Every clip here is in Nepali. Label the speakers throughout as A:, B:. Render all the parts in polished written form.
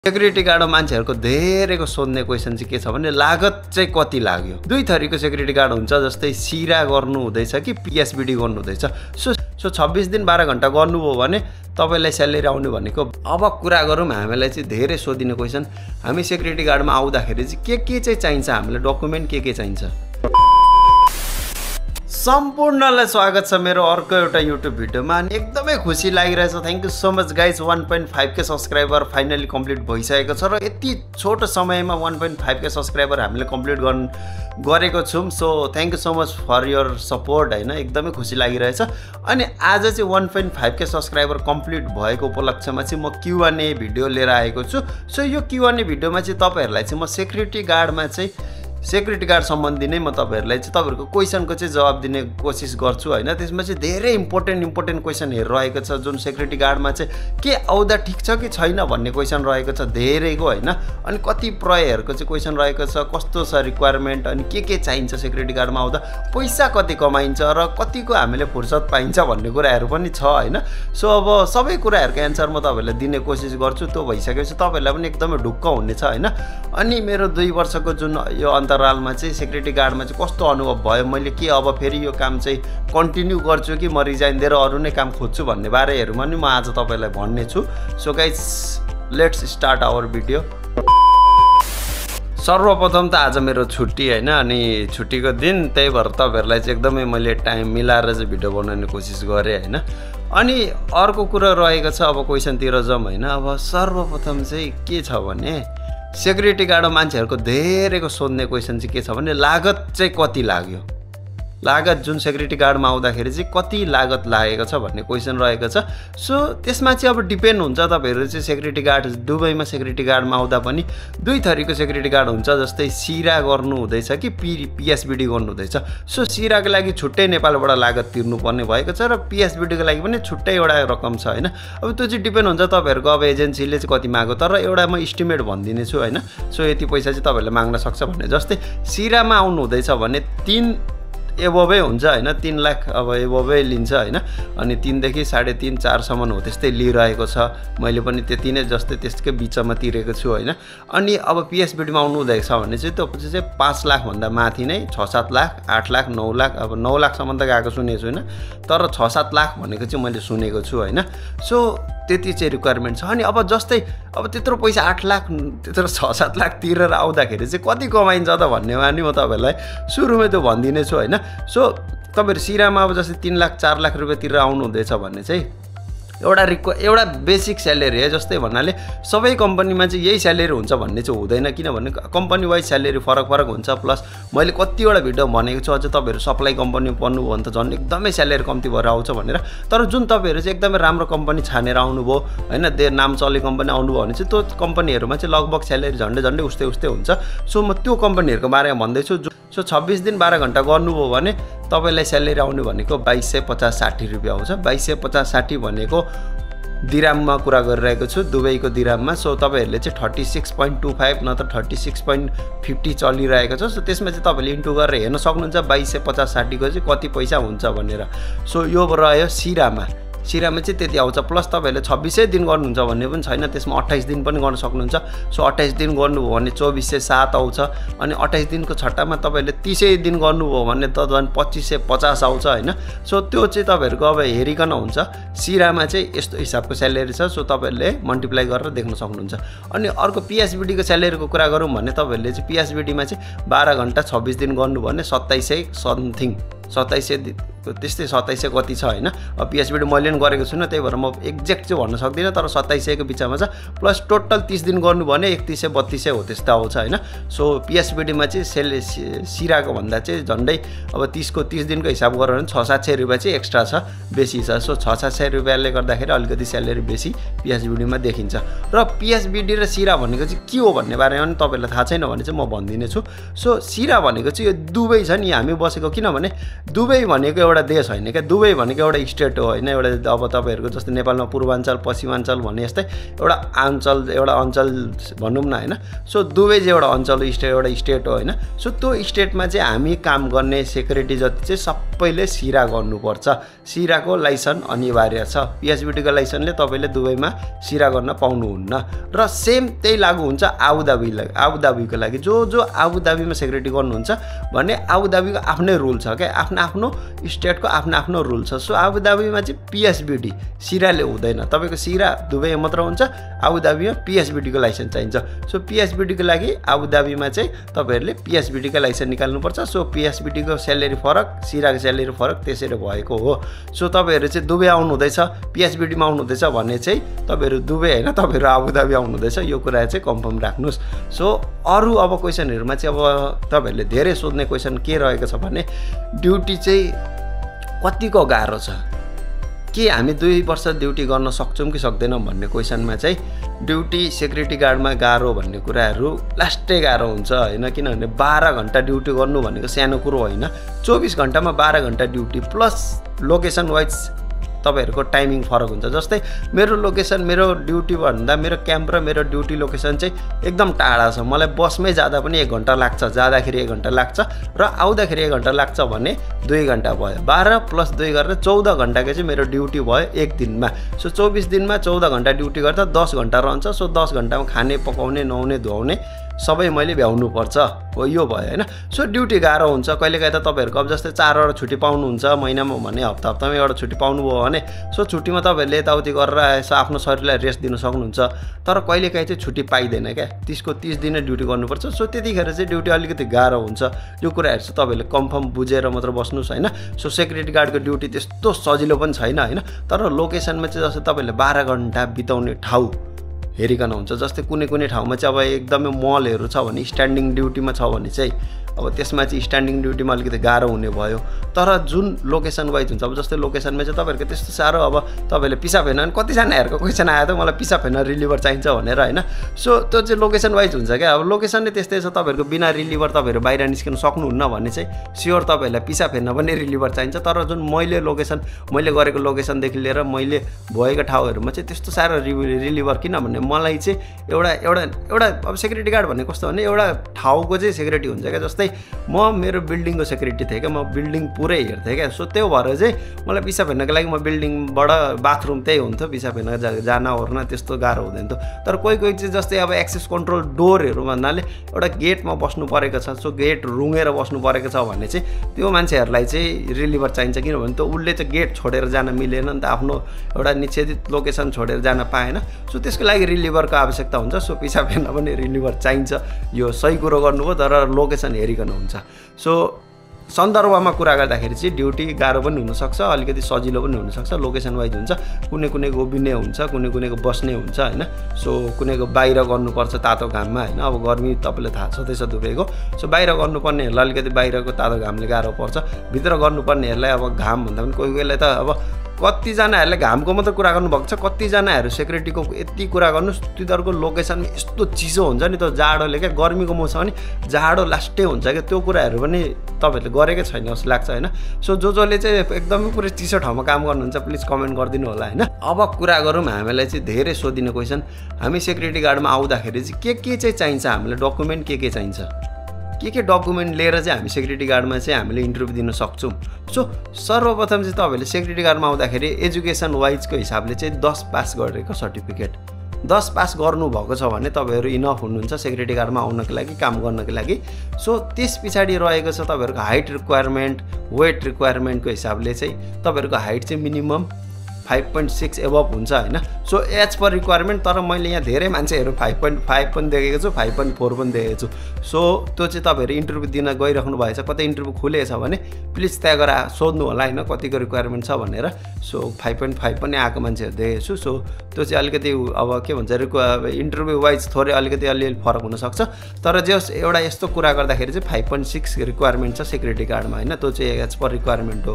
A: सेक्युरिटी गार्ड मान्छेहरुको धेरैको सोध्ने क्वेशन चाहिँ के छ भने लागत चाहिँ कति लाग्यो। दुई थरीको सेक्युरिटी गार्ड हुन्छ, जस्तै सिरा गर्नु हुँदैछ कि पीएसबीडी गर्नु हुँदैछ। सो 26 दिन 12 घण्टा गर्नुभयो भने तपाईलाई स्यालेरी आउने भनेको। अब कुरा गरौँ हामीलाई चाहिँ धेरै सोधिने क्वेशन, हामी सेक्युरिटी गार्डमा आउँदाखेरि चाहिँ के चाहिँ चाहिन्छ, हामीलाई डकुमेन्ट के चाहिन्छ। सम्पूर्णलाई स्वागत छ मेरो अर्को एउटा युट्युब भिडियोमा। अनि एकदमै खुसी लागिरहेछ। Thank you so much guys. 1.5K subscriber finally complete भइसकेको छ र यति छोटो समयमा 1.5K सब्स्क्राइबर हामीले कम्प्लिट गरेको छौं। So thank you so much for your support हैन, एकदमै खुसी लागिरहेछ। अनि आज चाहिँ 1.5K सब्स्क्राइबर कम्प्लिट भएको उपलक्ष्यमा चाहिँ म Q&A भिडियो लिएर आएको छु। सो यो Q&A भिडियोमा चाहिँ तपाईहरुलाई चाहिँ म सेक्युरिटी गार्ड सम्बन्धी नै म तपाईहरुलाई चाहिँ तपाईहरुको क्वेशनको चाहिँ जवाब दिने कोसिस गर्छु हैन। त्यसमा चाहिँ धेरै इम्पोर्टेन्ट क्वेशनहरु रहेको छ, जुन सेक्युरिटी गार्डमा चाहिँ के आउँदा ठीक छ कि छैन भन्ने क्वेशन रहेको छ धेरैको हैन। अनि कति प्रयहरुको चाहिँ क्वेशन रहेको छ, कस्तो छ रिक्वायरमेन्ट, अनि के चाहिन्छ सेक्युरिटी गार्डमा आउँदा, पैसा कति कमाइन्छ र कतिको हामीले फुर्सद पाइन्छ भन्ने कुराहरु पनि छ हैन। सो अब सबै कुराहरुको एन्सर म तपाईहरुलाई दिने कोसिस गर्छु। त्यो भइसकेपछि तपाईहरुलाई पनि एकदमै ढुक्क हुनेछ हैन। अनि मेरो 2 वर्षको जुन यो अन्तरालमा चाहिँ सेक्युरिटी गार्डमा चाहिँ कस्तो अनुभव भयो, मैले के अब फेरि यो काम चाहिँ कन्टिन्यू गर्छु कि म रिजाइन दिएर अरु नै काम खोज्छु भन्ने बारेहरुमा नि म आज तपाईलाई भन्ने छु। So guys let's start our video. सर्वप्रथम त आज मेरो छुट्टी हैन, अनि छुट्टीको दिन, त्यही भएर तपाईहरुलाई चाहिँ एकदमै मैले टाइम मिलाएर चाहिँ भिडियो बनाउने कोसिस गरे हैन। अनि अर्को कुरा रहेको छ, अब क्वेशनतिर जाउँ हैन। अब सर्वप्रथम चाहिँ के छ भने सेक्युरिटी गार्ड मान्छेहरुको धेरैको सोध्ने क्वेशन चाहिँ के छ भने लागत चाहिँ कति लाग्यो। लागत जुन सेक्युरिटी गार्डमा आउँदाखेरि चाहिँ कति लागत लागेको छ भन्ने क्वेशन रहेको छ। सो त्यसमा चाहिँ अब डिपेन्ड हुन्छ। तपाईहरु चाहिँ सेक्युरिटी गार्ड दुबईमा सेक्युरिटी गार्डमा आउँदा पनि दुई थरीको सेक्युरिटी गार्ड हुन्छ, जस्तै सिरा गर्नु हुँदैछ कि पीएसबीडी गर्नु हुँदैछ। सो सिराको लागि छुट्टै नेपालबाट लागत तिर्नुपर्ने भएको छ र पीएसबीडीको लागि पनि छुट्टै एउटा रकम छ हैन। अब त्यो चाहिँ डिपेन्ड हुन्छ तपाईहरुको अब एजेन्सीले चाहिँ कति माग्यो, तर एउटा म एस्टिमेट भनिदिने छु हैन। सो यति पैसा चाहिँ तपाईहरुले माग्न सक्छ भन्ने। जस्तै सिरामा आउनु हुँदैछ भने 3 एबोभै हुन्छ हैन, 3 लाख अब एबोभै लिन्छ हैन। अनि 3 देखि 3.5 4 सम्म हो त्यस्तै लिइरहेको छ। मैले पनि त्यति नै जस्तै त्यसकै बीचमा तिरेको छु हैन। अनि अब पीएसबीडीमा आउनु हुँदैछ भने चाहिँ त्यो चाहिँ 5 लाख भन्दा माथि नै 6-7 लाख 8 लाख 9 लाख, अब 9 लाख सम्म त गएको सुनेको छु हैन, तर 6-7 लाख भनेको चाहिँ मैले सुनेको छु हैन। सो त्यति चाहिँ रिक्वायरमेन्ट छ। अनि अब जस्तै अब त्यत्रो पैसा 8 लाख त्यत्रो 6-7 लाख तिरेर आउँदाखेरि चाहिँ कति कमाइन्छ त भन्नेमा नि म तपाईहरुलाई सुरुमै त्यो भन्दिने छु हैन। सो तपाईहरु सिरामा अब जस्तै 3 लाख 4 लाख रुपैयाँ तिरेर आउनु हुँदैछ भन्ने चाहिँ एउटा बेसिक स्यालेरी है। जस्तै भन्नाले सबै कम्पनीमा चाहिँ यही स्यालेरी हुन्छ भन्ने चाहिँ हुँदैन, किनभने कम्पनी वाइज स्यालेरी फरक हुन्छ। प्लस मैले कतिवटा भिडियो भनेको छु, अझ तपाईहरु सप्लाई कम्पनीमा पढ्नु भयो भने त झन् एकदमै स्यालेरी कम्ती भएर आउँछ भनेर। तर जुन तपाईहरु चाहिँ एकदमै राम्रो कम्पनी छानेर आउनुभयो हैन, नाम चले कम्पनी आउनुभयो भने चाहिँ त्यो कम्पनीहरुमा चाहिँ लगभग स्यालेरी झन्डै उस्तै हुन्छ। सो म त्यो कम्पनीहरुको बारेमा भन्दै छु। सो 26 दिन 12 घण्टा गर्नुभयो भने तपाईलाई स्यालेरी आउने भनेको 2250-60 रुपैयाँ आउँछ। 2250-60 भनेको दिराममा कुरा गरिरहेको छु, दुबईको दिराममा। सो तपाईहरुले चाहिँ 36.25 नत्र 36.50 चलिरहेको छ। सो त्यसमा चाहिँ तपाईले इन्टु गरेर हेर्न सक्नुहुन्छ 2250-60 को चाहिँ कति पैसा हुन्छ भनेर। सो यो रह्यो सिरामा चाहिँ त्यति आउँछ। प्लस तपाईहरुले 26 दिन गर्नुहुन्छ भन्ने पनि छैन, त्यसमा 28 दिन पनि गर्न सक्नुहुन्छ। सो 28 दिन गर्नुभयो भने 2407 आउँछ। अनि 28 दिनको छट्टामा तपाईहरुले 30 दिन गर्नुभयो भने त झन् 2550 आउँछ हैन। सो त्यो चाहिँ तपाईहरुको अब हेरिकन हुन्छ। सिरामा चाहिँ यस्तो हिसाबको स्यालेरी छ। सो तपाईहरुले मल्टिप्लाई गरेर देख्न सक्नुहुन्छ। अनि अर्को पीएसबीडी को स्यालेरीको कुरा गरौँ भने तपाईहरुले चाहिँ पीएसबीडी मा चाहिँ 12 घण्टा 26 दिन गर्नुभयो भने 2700 समथिङ 2700 त्यस्तै 2700 कति छ हैन। अब पीएसबीडी मैले पनि गरेको छुन, त्यही भएर म एक्ज्याक्ट चाहिँ भन्न सक्दिनँ, तर 2700 को बिचमा छ। प्लस टोटल 30 दिन गर्नु भने 3100-3200 हो त्यस्तो आउँछ हैन। सो पीएसबीडी मा चाहिँ सिराको भन्दा चाहिँ झन्डै अब 30 दिनको हिसाब गरेर भने 600-700 रुपैयाँ चाहिँ एक्स्ट्रा छ, बेसी छ। सो 600-700 रुपैयाँले गर्दाखेरि अलिकति स्यालेरी बेसी पीएसबीडी मा देखिन्छ। र पीएसबीडी र सिरा भनेको चाहिँ के हो भन्ने बारेमा पनि तपाईहरुलाई थाहा छैन भने चाहिँ म भन्दिने छु। सो सिरा भनेको चाहिँ यो दुबई छ नि हामी बसेको, किनभने दुबई भनेको एउटा देश हैन के, दुबई भनेको एउटा स्टेट हो हैन। एउटा अब तपाईहरुको जस्तै नेपालमा पूर्वाञ्चल पश्चिमाञ्चल भन्ने जस्तै एउटा अञ्चल भनौँ न हैन। सो दुबई चाहिँ एउटा अञ्चल एउटा स्टेट हो हैन। सो त्यो स्टेटमा चाहिँ हामी काम गर्ने सेक्युरिटी जति चाहिँ सबैले सिरा गर्नुपर्छ। सिराको लाइसेन्स अनिवार्य छ। पिएचबिटीको लाइसेन्सले तपाईँले दुबईमा सिरा गर्न पाउनुहुन्न। र सेम त्यही लागू हुन्छ आबुधाबीको लागि। जो आबुधाबीमा सेक्युरिटी गर्नुहुन्छ भने आबुधाबीको आफ्नै रुल छ क्या, आफ्नो स्टेटको आफ्नो रुल छ। सो आबुधाबीमा चाहिँ पिएचबिटी सिराले हुँदैन। तपाईँको सिरा दुबईमा मात्र हुन्छ, आबुधाबीमा पिएचबिटीको लाइसेन्स चाहिन्छ। सो पिएचबिटीको लागि आबुधाबीमा चाहिँ तपाईँहरूले पिएचबिटीको लाइसेन्स निकाल्नुपर्छ। सो पिएचबिटीको स्यालेरी फरक, सिराको स्यालेरी फरक, त्यसरी भएको हो। सो तपाईँहरू चाहिँ दुबई आउनुहुँदैछ, पिएचबिटीमा आउनुहुँदैछ भने चाहिँ तपाईँहरू दुबई होइन, तपाईँहरू आबुधाबी आउनुहुँदैछ, यो कुरा चाहिँ कन्फर्म राख्नुहोस्। सो अरू अब क्वेसनहरूमा चाहिँ अब तपाईँहरूले धेरै सोध्ने क्वेसन के रहेको छ भने ड्युटी चाहिँ कतिको गाह्रो छ, के हामी 2 वर्ष ड्युटी गर्न सक्छौँ कि सक्दैनौँ भन्ने क्वेसनमा चाहिँ ड्युटी सेक्युरिटी गार्डमा गाह्रो भन्ने कुराहरू लास्टै गाह्रो हुन्छ होइन। किनभने 12 घन्टा ड्युटी गर्नु भनेको सानो कुरो होइन। 24 घन्टामा 12 घन्टा ड्युटी प्लस लोकेसन वाइज तपाईँहरूको टाइमिङ फरक हुन्छ। जस्तै मेरो लोकेसन, मेरो ड्युटी भन्दा मेरो क्याम्प र मेरो ड्युटी लोकेसन चाहिँ एकदम टाढा छ। मलाई बसमै जाँदा पनि 1 घन्टा लाग्छ, जाँदाखेरि 1 घन्टा लाग्छ र आउँदाखेरि 1 घन्टा लाग्छ भने 2 घन्टा भयो। 12 + 2 गरेर 14 घन्टाको चाहिँ मेरो ड्युटी भयो एक दिनमा। सो 24 दिनमा 14 घन्टा ड्युटी गर्दा 10 घन्टा रहन्छ। सो 10 घन्टामा खाने, पकाउने, नुहाउने, धुवाउने सबै मैले भ्याउनुपर्छ हो, यो भयो होइन। सो ड्युटी गाह्रो हुन्छ। कहिलेकाहीँ त तपाईँहरूको अब जस्तै 4 वटा छुट्टी पाउनुहुन्छ महिनामा भने हप्तामा एउटा छुट्टी पाउनुभयो भने सो छुट्टीमा तपाईँहरूले यताउति गरेर यसो आफ्नो शरीरलाई रेस्ट दिन सक्नुहुन्छ। तर कहिलेकाहीँ चाहिँ छुट्टी पाइँदैन क्या, 30 दिन ड्युटी गर्नुपर्छ। सो त्यतिखेर चाहिँ ड्युटी अलिकति गाह्रो हुन्छ। यो कुराहरू चाहिँ तपाईँहरूले कन्फर्म बुझेर मात्र बस्नुहोस् होइन। सो सेक्युरिटी गार्डको ड्युटी त्यस्तो सजिलो पनि छैन होइन। तर लोकेसनमा चाहिँ जस्तै तपाईँहरूले 12 घन्टा बिताउने ठाउँ हेरिकन हुन्छ। जस्तै कुनै ठाउँमा चाहिँ अब एकदमै मलहरू छ भने स्ट्यान्डिङ ड्युटीमा छ भने चाहिँ अब त्यसमा चाहिँ स्ट्यान्डिङ ड्युटीमा अलिकति गाह्रो हुने भयो। तर जुन लोकेसन वाइज हुन्छ, अब जस्तै लोकेसनमा चाहिँ तपाईँहरूको त्यस्तो साह्रो अब तपाईँहरूले पिसाब हेर्न भने कतिजनाहरूको क्वेसन आयो त मलाई पिसाब हेर्न रिलिभर चाहिन्छ भनेर होइन। सो त्यो चाहिँ लोकेसन वाइज हुन्छ क्या। अब लोकेसन नै त्यस्तै छ, तपाईँहरूको बिना रिलिभर तपाईँहरू बाहिर निस्किन सक्नुहुन्न भने चाहिँ स्योर तपाईँहरूलाई पिसाब हेर्न पनि रिलिभर चाहिन्छ। तर जुन मैले गरेको लोकेसनदेखि लिएर मैले भएको ठाउँहरूमा चाहिँ त्यस्तो साह्रो रिलिभर, किनभने मलाई चाहिँ एउटा अब सेक्युरिटी गार्ड भन्ने कस्तो भने एउटा ठाउँको चाहिँ सेक्युरिटी हुन्छ क्या। जस्तै म मेरो बिल्डिङको सेक्युरिटी थिएँ क्या, म बिल्डिङ पुरै हेर्थेँ क्या। सो त्यो भएर चाहिँ मलाई पिसाब हेर्नको लागि म बिल्डिङबाट बाथरुम त्यही हुन्थ्यो, पिसाब हेर्न जान ओर्न त्यस्तो गाह्रो हुँदैन थियो। तर कोही चाहिँ जस्तै अब एक्सेस कन्ट्रोल डोरहरू भन्नाले एउटा गेटमा बस्नु परेको छ, सो गेट रुँगेर बस्नु परेको छ भने चाहिँ त्यो मान्छेहरूलाई चाहिँ रिलिभर चाहिन्छ। किनभने त उसले चाहिँ गेट छोडेर जान मिलेन नि त, आफ्नो एउटा निषेधित लोकेसन छोडेर जान पाएन। सो त्यसको लागि रिलिभरको आवश्यकता हुन्छ। सो पिसाब हेर्न पनि रिलिभर चाहिन्छ, यो सही कुरो गर्नुभयो। तर लोकेसन हेरिकन हुन्छ। सो सन्दर्भमा कुरा गर्दाखेरि चाहिँ ड्युटी गाह्रो पनि हुनसक्छ, अलिकति सजिलो पनि हुनसक्छ। लोकेसन वाइज हुन्छ। कुनैको उभिने हुन्छ, कुनैको बस्ने हुन्छ होइन। सो कुनैको बाहिर गर्नुपर्छ तातो घाममा होइन। अब गर्मी तपाईँलाई थाहा छँदैछ दुबईको। सो बाहिर गर्नुपर्नेहरूलाई अलिकति बाहिरको तातो घामले गाह्रो पर्छ। भित्र गर्नुपर्नेहरूलाई अब घाम भन्दा पनि कोही कोहीलाई त अब कतिजनाहरूले घामको मात्र कुरा गर्नुभएको छ, कतिजनाहरू सेक्युरिटीको यति कुरा गर्नुहोस् तिनीहरूको लोकेसन यस्तो चिसो हुन्छ नि, त्यो जाडोले क्या। गर्मीको मौसम पनि जाडो लास्टै हुन्छ क्या। त्यो कुराहरू पनि तपाईँहरूले गरेकै छैन जस्तो लाग्छ होइन। सो जसले चाहिँ एकदमै पुरै चिसो ठाउँमा काम गर्नुहुन्छ प्लिज कमेन्ट गरिदिनु होला होइन। अब कुरा गरौँ हामीलाई चाहिँ धेरै सोधिने क्वेसन, हामी सेक्युरिटी गार्डमा आउँदाखेरि चाहिँ के चाहिँ चाहिन्छ, हामीलाई डकुमेन्ट के चाहिन्छ, के डकुमेन्ट लिएर चाहिँ हामी सेक्युरिटी गार्डमा चाहिँ हामीले इन्टरभ्यू दिन सक्छौँ। सो सर्वप्रथम चाहिँ तपाईँहरूले सेक्युरिटी गार्डमा आउँदाखेरि एजुकेसन वाइजको हिसाबले चाहिँ 10 पास गरेको सर्टिफिकेट, 10 पास गर्नुभएको छ भने तपाईँहरू इनफ हुनुहुन्छ सेक्युरिटी गार्डमा आउनको लागि, काम गर्नको लागि। सो त्यस पछाडि रहेको छ तपाईँहरूको हाइट रिक्वायरमेन्ट, वेट रिक्वायरमेन्टको हिसाबले चाहिँ तपाईँहरूको हाइट चाहिँ मिनिमम 5.6 एबभ हुन्छ होइन। So as per requirement. तर मैले यहाँ धेरै मान्छेहरू 5.5 पनि देखेको छु, 5.4 पनि देखेको छु। सो त्यो चाहिँ तपाईँहरू इन्टरभ्यू दिन गइराख्नु भएछ, कतै इन्टरभ्यू खुलेछ भने प्लिज त्यहाँ गएर सोध्नु होला होइन कतिको रिक्वायरमेन्ट छ भनेर। सो 5.5 पनि आएको मान्छेहरू देखेको छु। सो त्यो चाहिँ अलिकति अब के भन्छ इन्टरभ्यू वाइज थोरै अलिकति अलिअलि फरक हुनसक्छ। तर जस एउटा यस्तो कुरा गर्दाखेरि चाहिँ 5.6 रिक्वायरमेन्ट छ सेक्युरिटी गार्डमा होइन, त्यो चाहिँ एज पर रिक्वायरमेन्ट हो।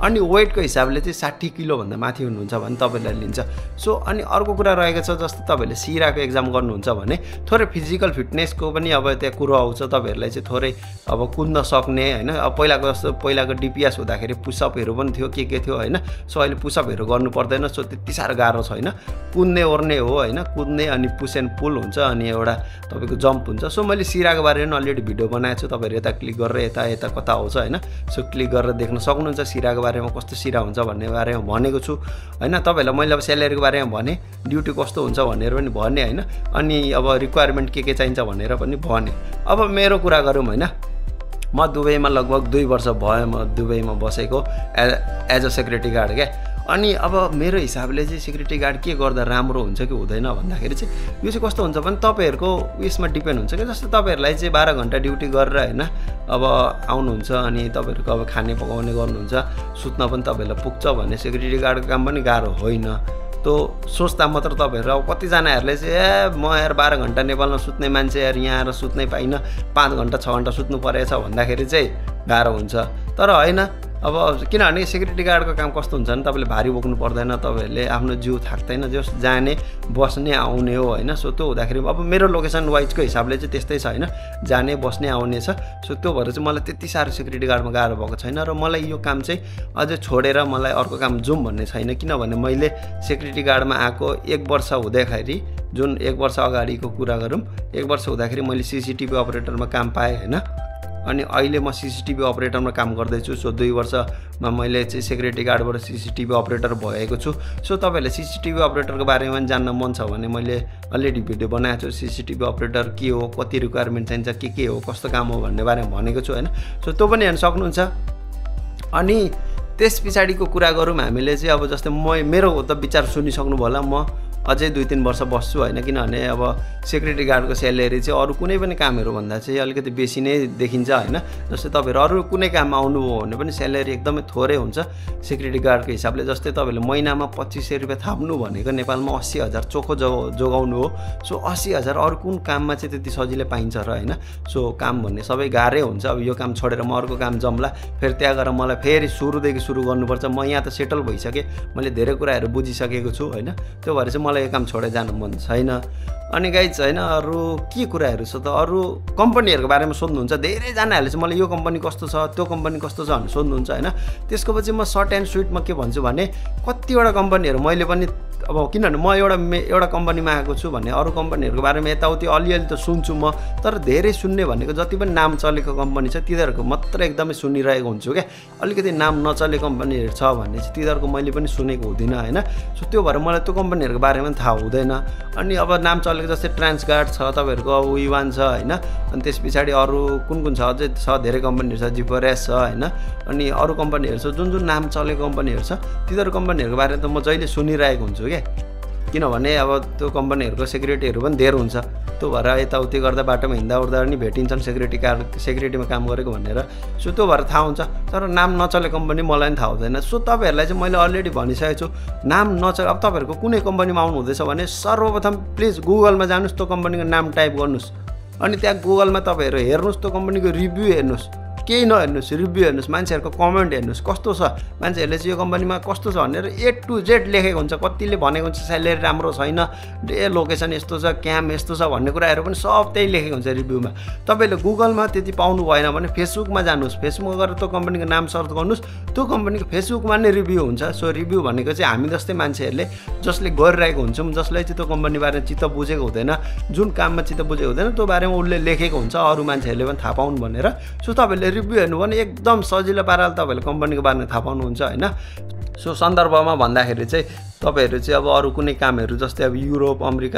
A: अनि वेटको हिसाबले चाहिँ 60 किलोभन्दा माथि हुनुहुन्छ भने तपाईँलाई लिन्छ। सो अनि अर्को कुरा रहेको छ, जस्तो तपाईँहरूले सिराको एक्जाम गर्नुहुन्छ भने थोरै फिजिकल फिटनेसको पनि अब त्यहाँ कुरो आउँछ। तपाईँहरूलाई चाहिँ थोरै अब कुद्न सक्ने होइन, अब पहिलाको जस्तो पहिलाको डिपिएस हुँदाखेरि पुसअपहरू पनि थियो, के थियो होइन। सो अहिले पुसअपहरू गर्नु पर्दैन, सो त्यति साह्रो गाह्रो छैन। कुद्ने ओर्ने हो होइन, कुद्ने अनि पुस एन्ड पुल हुन्छ अनि एउटा तपाईँको जम्प हुन्छ। सो मैले सिराको बारेमा अलरेडी भिडियो बनाएको छु, तपाईँहरू यता क्लिक गरेर यता कता आउँछ होइन। सो क्लिक गरेर देख्न सक्नुहुन्छ सिराको बारेमा, कस्तो सिरा हुन्छ भन्ने बारेमा भनेको छु होइन। तपाईँहरूलाई मैले अब स्यालेरीको बारेमा भने, ड्युटी कस्तो हुन्छ भनेर पनि भने होइन, अनि अब रिक्वायरमेन्ट के चाहिन्छ भनेर पनि भने। अब मेरो कुरा गरौँ होइन, म दुबईमा लगभग 2 वर्ष भयो म दुबईमा बसेको एज अ सेक्युरिटी गार्ड क्या। अनि अब मेरो हिसाबले चाहिँ सेक्युरिटी गार्ड के गर्दा राम्रो हुन्छ कि हुँदैन भन्दाखेरि चाहिँ यो चाहिँ कस्तो हुन्छ भने तपाईँहरूको उयसमा डिपेन्ड हुन्छ कि। जस्तो तपाईँहरूलाई चाहिँ 12 घन्टा ड्युटी गरेर होइन अब आउनुहुन्छ अनि तपाईँहरूको अब खाने पकाउने गर्नुहुन्छ, सुत्न पनि तपाईँहरूलाई पुग्छ भने सेक्युरिटी गार्डको काम पनि गाह्रो होइन। त्यो सोच्दा मात्र तपाईँहरू अब कतिजनाहरूले चाहिँ म यार 12 घन्टा नेपालमा सुत्ने मान्छे यार यहाँ आएर सुत्नै पाइनँ, 5 घन्टा 6 घन्टा सुत्नु परेछ भन्दाखेरि चाहिँ गाह्रो हुन्छ। तर होइन, अब किनभने सेक्युरिटी गार्डको काम कस्तो हुन्छ भने तपाईँले भारी बोक्नु पर्दैन, तपाईँहरूले आफ्नो जिउ थाक्दैन, जस जाने बस्ने आउने हो होइन। सो त्यो हुँदाखेरि अब मेरो लोकेसन वाइजको हिसाबले चाहिँ त्यस्तै छ होइन, जाने बस्ने आउने छ। सो त्यो भएर चाहिँ मलाई त्यति साह्रो सेक्युरिटी गार्डमा गाह्रो भएको छैन र मलाई यो काम चाहिँ अझै छोडेर मलाई अर्को काम जाउँ भन्ने छैन। किनभने मैले सेक्युरिटी गार्डमा आएको 1 वर्ष हुँदाखेरि, जुन 1 वर्ष अगाडिको कुरा गरौँ, 1 वर्ष हुँदाखेरि मैले सिसिटिभी अपरेटरमा काम पाएँ होइन। अनि अहिले म सिसिटिभी अपरेटरमा काम गर्दैछु। सो 2 वर्षमा मैले चाहिँ सेक्युरिटी गार्डबाट सिसिटिभी अपरेटर भएको छु। सो तपाईँहरूले सिसिटिभी अपरेटरको बारेमा पनि जान्न मन छ भने मैले अलरेडी भिडियो बनाएको छु, सिसिटिभी अपरेटर के हो, कति रिक्वायरमेन्ट चाहिन्छ, के हो, कस्तो काम हो भन्ने बारेमा भनेको छु होइन। सो त्यो पनि हेर्न सक्नुहुन्छ। अनि त्यस पछाडिको कुरा गरौँ हामीले चाहिँ, अब जस्तै मेरो त विचार सुनिसक्नु भयो होला, म अझै 2-3 वर्ष बस्छु होइन। किनभने अब सेक्युरिटी गार्डको स्यालेरी चाहिँ अरू कुनै पनि कामहरू भन्दा चाहिँ अलिकति बेसी नै देखिन्छ होइन। जस्तै तपाईँहरू अरू कुनै काममा आउनुभयो भने पनि स्यालेरी एकदमै थोरै हुन्छ सेक्युरिटी गार्डको हिसाबले। जस्तै तपाईँहरूले महिनामा 2500 रुपियाँ थाप्नु भनेको नेपालमा 80,000 चोखो जोगाउनु हो। सो 80,000 अरू कुन काममा चाहिँ त्यति सजिलै पाइन्छ र होइन। सो काम भन्ने सबै गाह्रै हुन्छ। अब यो काम छोडेर म अर्को काम जम्ला, फेरि त्यहाँ गएर मलाई फेरि सुरुदेखि सुरु गर्नुपर्छ। म यहाँ त सेटल भइसकेँ, मैले धेरै कुराहरू बुझिसकेको छु होइन। त्यो भएर चाहिँ मलाई यो काम छोडेर जानु मन छैन। अनि गाइज होइन, अरू के कुराहरू छ त, अरू कम्पनीहरूको बारेमा सोध्नुहुन्छ धेरैजनाहरूले चाहिँ मलाई यो कम्पनी कस्तो छ, त्यो कम्पनी कस्तो छ भनेर सोध्नुहुन्छ होइन। त्यसको पछि म सर्ट एन्ड स्विटमा के भन्छु भने, कतिवटा कम्पनीहरू मैले पनि अब किनभने म एउटा कम्पनीमा आएको छु भने अरू कम्पनीहरूको बारेमा यताउति अलिअलि त सुन्छु म, तर धेरै सुन्ने भनेको जति पनि नाम चलेको कम्पनी छ तिनीहरूको मात्र एकदमै सुनिरहेको हुन्छु क्या। अलिकति नाम नचलेको कम्पनीहरू छ भने चाहिँ तिनीहरूको मैले पनि सुनेको हुँदिनँ होइन। सो त्यो भएर मलाई त्यो कम्पनीहरूको बारेमा पनि थाहा हुँदैन। अनि अब नाम चलेको जस्तै ट्रान्सगार्ड छ, तपाईँहरूको अब उइवान छ होइन। अनि त्यस पछाडि अरू कुन छ अझै छ, धेरै कम्पनीहरू छ, जिपरेस छ होइन। अनि अरू कम्पनीहरू छ, जुन नाम चलेको कम्पनीहरू छ तिनीहरू कम्पनीहरूको बारेमा त म जहिले सुनिरहेको हुन्छु क्या। किनभने अब त्यो कम्पनीहरूको सेक्युरिटीहरू पनि धेरै हुन्छ। त्यो भएर यताउति गर्दा बाटोमा हिँड्दा उड्दा पनि भेटिन्छन् सेक्युरिटीमा काम गरेको भनेर। सो त्यो भएर थाहा हुन्छ। तर नाम नचलेको कम्पनी मलाई पनि थाहा हुँदैन। सो तपाईँहरूलाई चाहिँ मैले अलरेडी भनिसकेको छु, नाम नचले अब तपाईँहरूको कुनै कम्पनीमा आउनु हुँदैछ भने सर्वप्रथम प्लिज गुगलमा जानुहोस्, त्यो कम्पनीको नाम टाइप गर्नुहोस्। अनि त्यहाँ गुगलमा तपाईँहरू हेर्नुहोस्, त्यो कम्पनीको रिभ्यू हेर्नुहोस्, केही नहेर्नुहोस्, रिभ्यू हेर्नुहोस्, मान्छेहरूको कमेन्ट हेर्नुहोस् कस्तो छ, मान्छेहरूले चाहिँ यो कम्पनीमा कस्तो छ भनेर A to Z लेखेको हुन्छ। कतिले भनेको हुन्छ स्यालेरी राम्रो छैन, लोकेसन यस्तो छ, क्याम्प यस्तो छ भन्ने कुराहरू पनि सब त्यही लेखेको हुन्छ रिभ्यूमा। तपाईँले गुगलमा त्यति पाउनु भएन भने फेसबुकमा जानुहोस्, फेसबुकमा गएर त्यो कम्पनीको नाम सर्च गर्नुहोस्, त्यो कम्पनीको फेसबुकमा नै रिभ्यू हुन्छ। सो रिभ्यू भनेको चाहिँ हामी जस्तै मान्छेहरूले जसले गरिरहेको हुन्छौँ, जसलाई चाहिँ त्यो कम्पनी बारेमा चित्त बुझेको हुँदैन, जुन काममा चित्त बुझेको हुँदैन त्यो बारेमा उसले लेखेको हुन्छ अरू मान्छेहरूले पनि थाहा पाउनु भनेर। सो तपाईँहरूले रिभ्यू हेर्नु भने एकदम सजिलो पाराले तपाईँहरूले कम्पनीको बारेमा थाहा पाउनुहुन्छ होइन। सो सन्दर्भमा भन्दाखेरि चाहिँ तपाईँहरू चाहिँ अब अरू कुनै कामहरू जस्तै अब युरोप,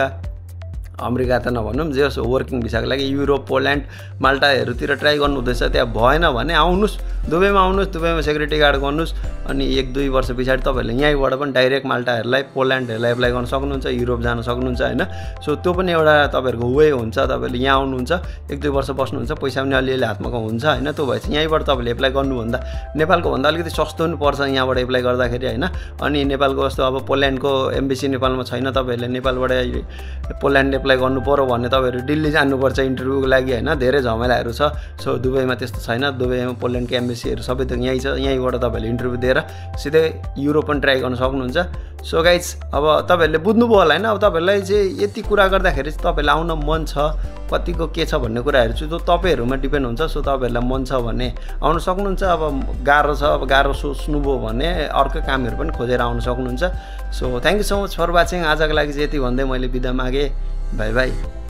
A: अमेरिका त नभनौँ, जे होस् वर्किङ भिसाको लागि युरोप, पोल्यान्ड, माल्टाहरूतिर ट्राई गर्नु हुँदैछ, त्यहाँ भएन भने आउनुहोस्, दुबईमा आउनुहोस्, दुबईमा सेक्युरिटी गार्ड गर्नुहोस्। अनि 1-2 वर्ष पछाडि तपाईँहरूले यहीँबाट पनि डाइरेक्ट माल्टाहरूलाई, पोल्यान्डहरूलाई एप्लाई गर्न सक्नुहुन्छ, युरोप जान सक्नुहुन्छ होइन। सो त्यो पनि एउटा तपाईँहरूको वे हुन्छ। तपाईँहरूले यहाँ आउनुहुन्छ, 1-2 वर्ष बस्नुहुन्छ, पैसा पनि अलिअलि हातमा हुन्छ होइन। त्यो भएपछि यहीँबाट तपाईँले एप्लाई गर्नुभन्दा नेपालको भन्दा अलिकति सस्तो पनि पर्छ यहाँबाट एप्लाई गर्दाखेरि होइन। अनि नेपालको जस्तो अब पोल्यान्डको एम्बेसी नेपालमा छैन, तपाईँहरूले नेपालबाट पोल्यान्ड एप्लाई गर्नु पर्यो भने तपाईँहरू दिल्ली जानुपर्छ इन्टरभ्यूको लागि होइन, धेरै झमेलाहरू छ। सो दुबईमा त्यस्तो छैन, दुबईमा पोल्यान्डको एम्बेसीहरू सबै त यहीँ छ, यहीँबाट तपाईँहरूले इन्टरभ्यू दिएर सिधै युरोप पनि ट्राई गर्न सक्नुहुन्छ। सो गाइज अब तपाईँहरूले बुझ्नुभयो होला होइन, अब तपाईँहरूलाई चाहिँ यति कुरा गर्दाखेरि चाहिँ तपाईँहरूलाई आउन मन छ, कतिको के छ भन्ने कुराहरू चाहिँ त्यो तपाईँहरूमा डिपेन्ड हुन्छ। सो तपाईँहरूलाई मन छ भने आउन सक्नुहुन्छ, अब गाह्रो छ, अब गाह्रो सोच्नुभयो भने अर्को कामहरू पनि खोजेर आउन सक्नुहुन्छ। So thank you so much for watching. आजको लागि चाहिँ यति भन्दै मैले बिदा मागेँ, बाई बाई।